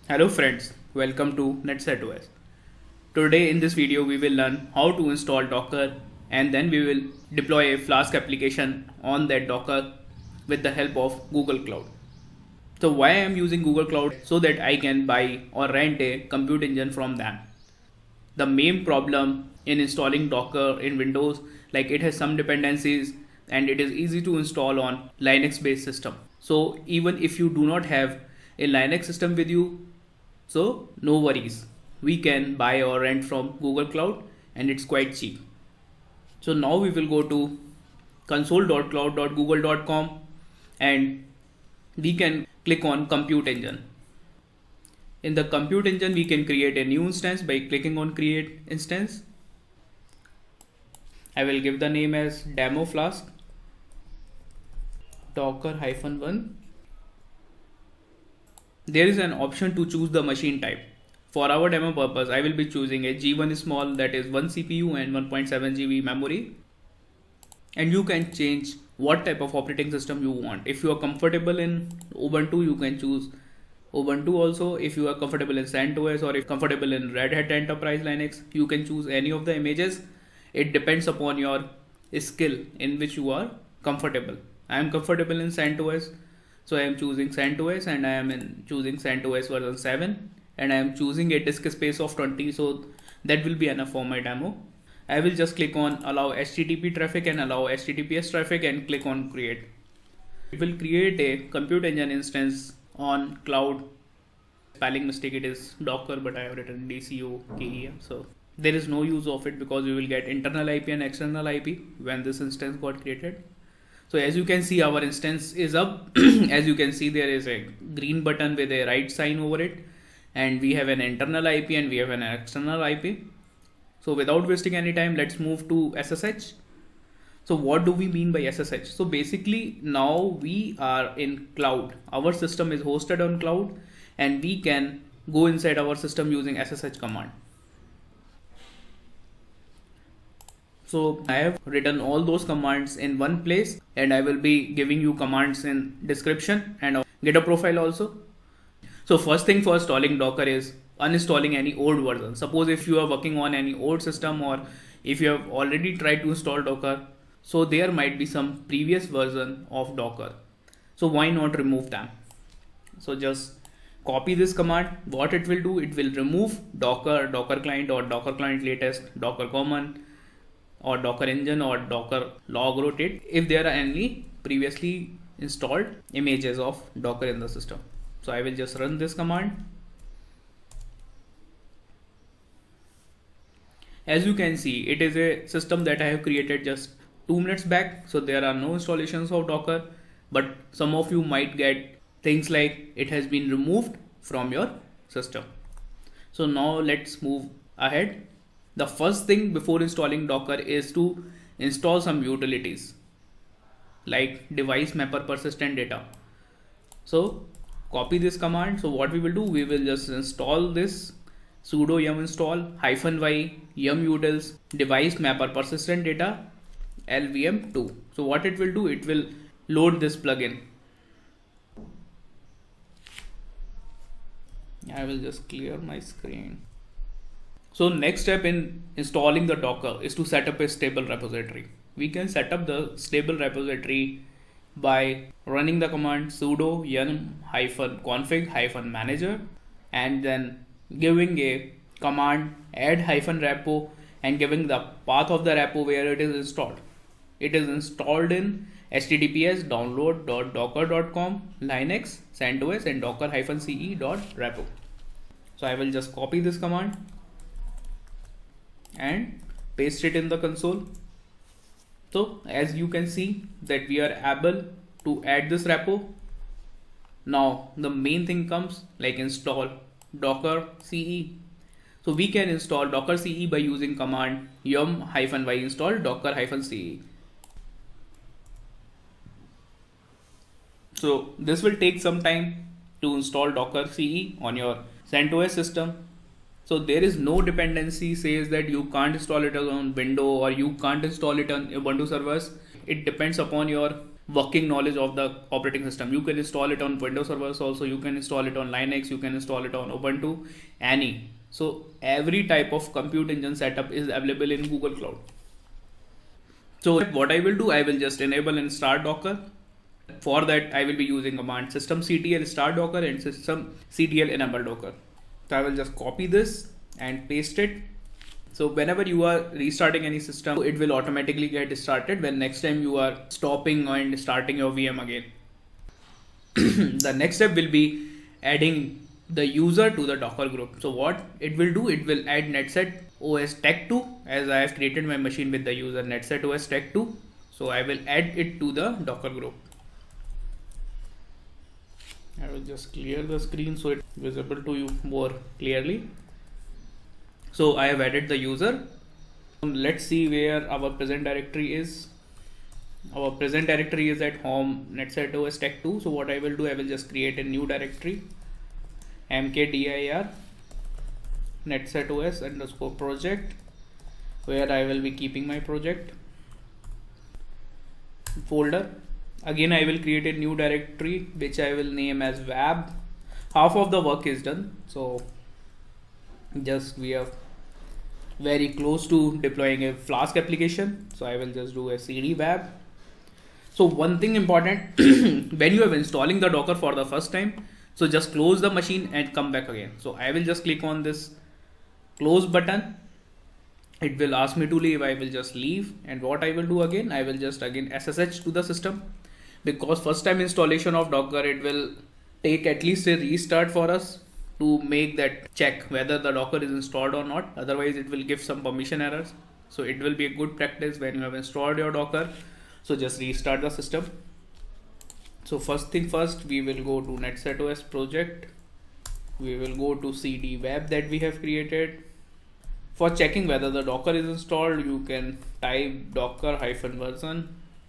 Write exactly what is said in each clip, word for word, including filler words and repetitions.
Hello friends, welcome to NetSetOS. Today in this video we will learn how to install Docker and then we will deploy a Flask application on that Docker with the help of Google Cloud. So why I am using Google Cloud? So that I can buy or rent a compute engine from them. The main problem in installing Docker in Windows, like it has some dependencies and it is easy to install on Linux based system. So even if you do not have a Linux system with you, so no worries, we can buy or rent from Google Cloud and it's quite cheap. So now we will go to console dot cloud dot google dot com and we can click on compute engine. In the compute engine we can create a new instance by clicking on create instance. I will give the name as demo flask docker hyphen one. There is an option to choose the machine type. For our demo purpose, I will be choosing a G one small, that is one C P U and one point seven G B memory. And you can change what type of operating system you want. If you are comfortable in Ubuntu, you can choose Ubuntu also. If you are comfortable in CentOS or if comfortable in Red Hat Enterprise Linux, you can choose any of the images. It depends upon your skill in which you are comfortable. I am comfortable in CentOS. So I am choosing CentOS and I am in choosing CentOS version seven and I am choosing a disk space of twenty, so that will be enough for my demo. I will just click on allow H T T P traffic and allow H T T P S traffic and click on create. It will create a compute engine instance on cloud. Spelling mistake, it is Docker but I have written D C O K E R, so there is no use of it because we will get internal I P and external I P when this instance got created. So as you can see, our instance is up. As you can see, there is a green button with a right sign over it and we have an internal I P and we have an external I P. So without wasting any time, let's move to S S H. So what do we mean by S S H? So basically now we are in cloud. Our system is hosted on cloud and we can go inside our system using S S H command. So I have written all those commands in one place and I will be giving you commands in description and GitHub profile also. So first thing for installing Docker is uninstalling any old version. Suppose if you are working on any old system or if you have already tried to install Docker, so there might be some previous version of Docker. So why not remove them? So just copy this command. What it will do, it will remove Docker, Docker client or Docker client latest, Docker common, or Docker engine or Docker log rotate if there are any previously installed images of Docker in the system. So I will just run this command. As you can see, it is a system that I have created just two minutes back. So there are no installations of Docker, but some of you might get things like it has been removed from your system. So now let's move ahead. The first thing before installing Docker is to install some utilities like device mapper persistent data. So copy this command. So what we will do, we will just install this sudo yum install hyphen y yum utils device mapper persistent data L V M two. So what it will do, it will load this plugin. I will just clear my screen. So next step in installing the Docker is to set up a stable repository. We can set up the stable repository by running the command sudo yum hyphen config hyphen manager and then giving a command add hyphen repo and giving the path of the repo where it is installed. It is installed in H T T P S download dot docker dot com, Linux, CentOS and docker hyphen C E dot repo. So I will just copy this command and paste it in the console. So as you can see that we are able to add this repo. Now the main thing comes like install docker C E. So we can install docker C E by using command yum hyphen y install docker hyphen C E. So this will take some time to install docker C E on your CentOS system. So there is no dependency says that you can't install it on Windows or you can't install it on Ubuntu servers. It depends upon your working knowledge of the operating system. You can install it on Windows servers also, you can install it on Linux, you can install it on Ubuntu, any. So every type of compute engine setup is available in Google Cloud. So what I will do, I will just enable and start Docker. For that, I will be using command systemctl start Docker and systemctl enable Docker. So I will just copy this and paste it. So whenever you are restarting any system, it will automatically get started when next time you are stopping and starting your V M again. The next step will be adding the user to the Docker group. So what it will do, it will add netset O S tech two, as I have created my machine with the user netset O S tech two. So I will add it to the Docker group. I will just clear the screen so it's visible to you more clearly. So I have added the user. Let's see where our present directory is. Our present directory is at home netset O S tech two. So what I will do, I will just create a new directory, mkdir netset O S underscore project, where I will be keeping my project folder. Again, I will create a new directory which I will name as web. Half of the work is done. So just we are very close to deploying a Flask application. So I will just do a cd web. So one thing important, when you are installing the Docker for the first time, so just close the machine and come back again. So I will just click on this close button. It will ask me to leave. I will just leave. And what I will do again, I will just again S S H to the system, because first time installation of Docker, it will take at least a restart for us to make that check whether the Docker is installed or not. Otherwise it will give some permission errors. So it will be a good practice when you have installed your Docker. So just restart the system. So first thing first, we will go to netset O S project. We will go to cd web that we have created. For checking whether the Docker is installed, you can type docker hyphen version.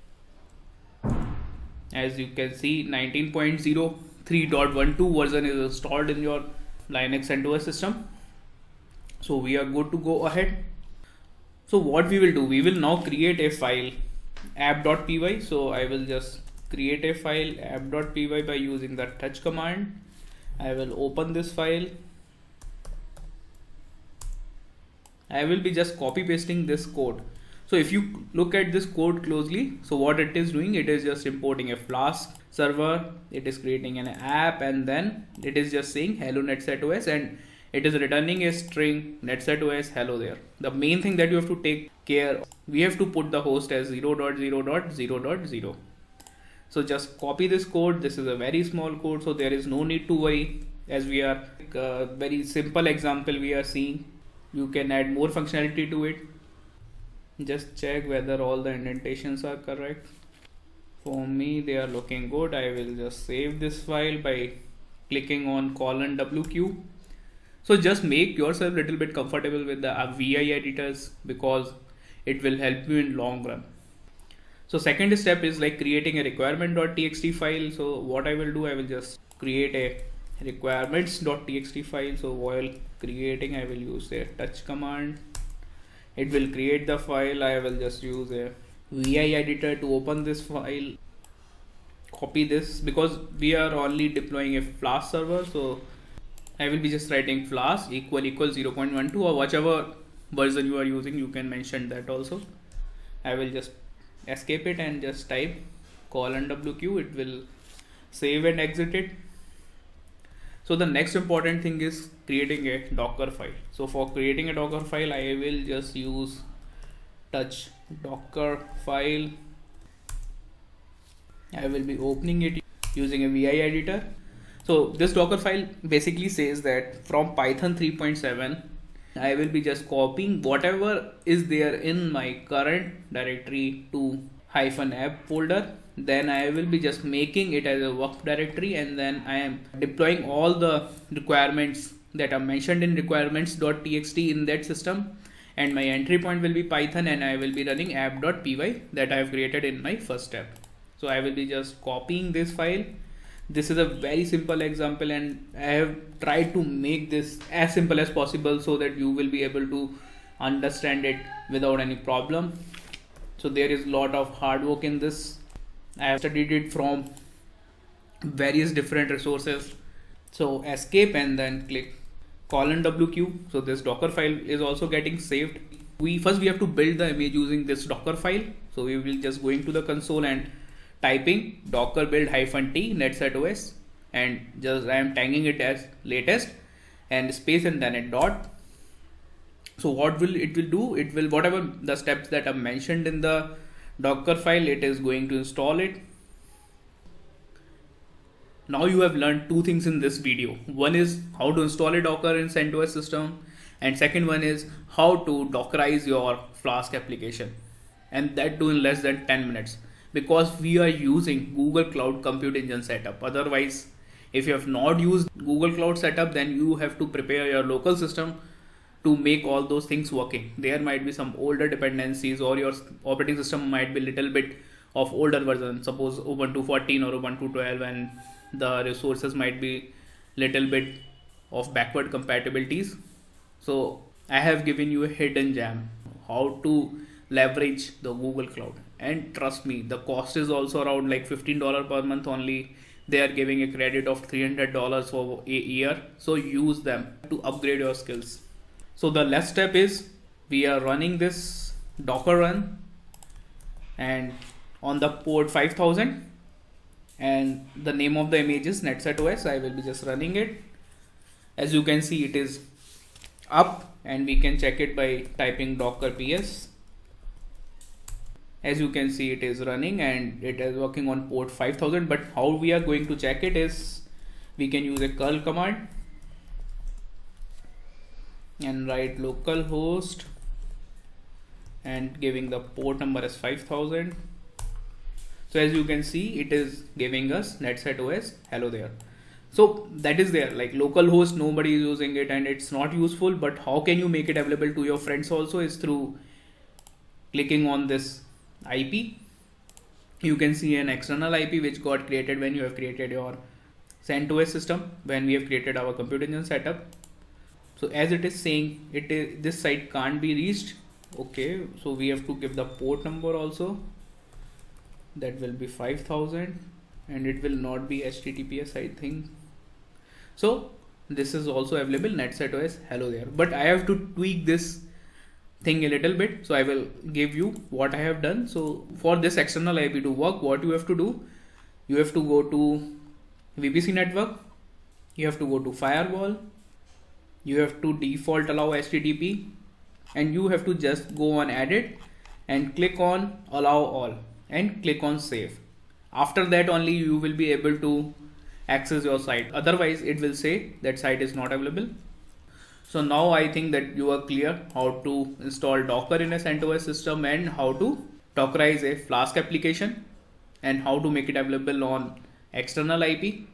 As you can see, nineteen point zero three point twelve version is installed in your Linux and O S system. So we are good to go ahead. So what we will do, we will now create a file app.py. So I will just create a file app.py by using the touch command. I will open this file. I will be just copy pasting this code. So if you look at this code closely, so what it is doing, it is just importing a Flask server, it is creating an app, and then it is just saying hello netset O S, and it is returning a string netset O S hello there. The main thing that you have to take care, we have to put the host as zero dot zero dot zero dot zero. So just copy this code. This is a very small code, so there is no need to worry, as we are a very simple example we are seeing. You can add more functionality to it. Just check whether all the indentations are correct. For me, they are looking good. I will just save this file by clicking on colon W Q. So just make yourself a little bit comfortable with the V I editors, because it will help you in long run. So second step is like creating a requirement.txt file. So what I will do, I will just create a requirements.txt file. So while creating, I will use a touch command. It will create the file. I will just use a V I editor to open this file. Copy this, because we are only deploying a Flask server. So I will be just writing Flask equal equal zero point one two, or whichever version you are using, you can mention that also. I will just escape it and just type colon W Q. It will save and exit it. So the next important thing is creating a Docker file. So for creating a Docker file, I will just use touch Docker file. I will be opening it using a V I editor. So this Docker file basically says that from Python three point seven, I will be just copying whatever is there in my current directory to hyphen app folder. Then I will be just making it as a work directory, and then I am deploying all the requirements that are mentioned in requirements.txt in that system, and my entry point will be Python, and I will be running app.py that I have created in my first step. So I will be just copying this file. This is a very simple example, and I have tried to make this as simple as possible so that you will be able to understand it without any problem. So there is a lot of hard work in this. I have studied it from various different resources. So escape and then click colon W Q. So this Docker file is also getting saved. We first we have to build the image using this Docker file. So we will just going to the console and typing docker build hyphen t netsetOS, and just I am tagging it as latest and space and then a dot. So what will it will do? It will whatever the steps that are mentioned in the Docker file, it is going to install it. Now you have learned two things in this video. One is how to install a Docker in CentOS system, and second one is how to Dockerize your Flask application, and that too in less than ten minutes, because we are using Google Cloud Compute Engine setup. Otherwise, if you have not used Google Cloud setup, then you have to prepare your local system to make all those things working. There might be some older dependencies, or your operating system might be a little bit of older version, suppose Ubuntu fourteen or Ubuntu twelve, and the resources might be little bit of backward compatibilities. So I have given you a hidden gem, how to leverage the Google Cloud, and trust me, the cost is also around like fifteen dollars per month only. They are giving a credit of three hundred dollars for a year, so use them to upgrade your skills. So the last step is we are running this Docker run and on the port five thousand, and the name of the image is netsetOS. I will be just running it. As you can see, it is up, and we can check it by typing docker ps. As you can see, it is running and it is working on port five thousand. But how we are going to check it is we can use a curl command and write localhost and giving the port number as five thousand. So as you can see, it is giving us netsetOS hello there. So that is there, like localhost, nobody is using it and it's not useful. But how can you make it available to your friends also is through clicking on this I P. You can see an external I P which got created when you have created your CentOS system, when we have created our Compute Engine setup. So as it is saying, it is this site can't be reached. Okay, so we have to give the port number also. That will be five thousand, and it will not be H T T P S, I think. So this is also available, netsetOS hello there. But I have to tweak this thing a little bit, so I will give you what I have done. So for this external I P to work, what you have to do, you have to go to V P C network, you have to go to firewall, you have to default allow H T T P, and you have to just go on edit and click on allow all and click on save. After that only you will be able to access your site. Otherwise it will say that site is not available. So now I think that you are clear how to install Docker in a CentOS system, and how to Dockerize a Flask application, and how to make it available on external I P.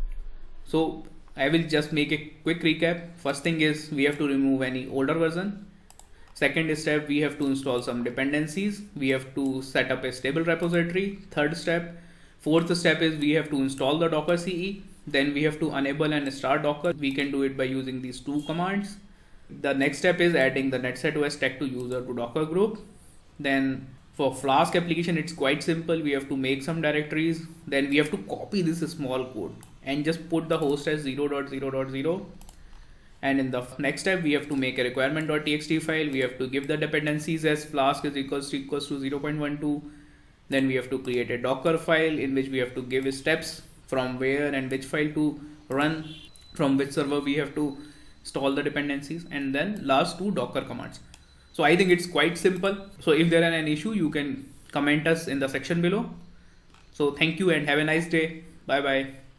So I will just make a quick recap. First thing is we have to remove any older version. Second step, we have to install some dependencies. We have to set up a stable repository. Third step, fourth step is we have to install the Docker C E. Then we have to enable and start Docker. We can do it by using these two commands. The next step is adding the netsetOS tag to user to Docker group. Then for Flask application, it's quite simple. We have to make some directories. Then we have to copy this small code and just put the host as zero dot zero dot zero. And in the next step, we have to make a requirement.txt file. We have to give the dependencies as Flask is equals to equals to zero point one two. Then we have to create a Docker file in which we have to give steps from where and which file to run, from which server we have to install the dependencies, and then last two Docker commands. So I think it's quite simple. So if there are an issue, you can comment us in the section below. So thank you and have a nice day. Bye bye.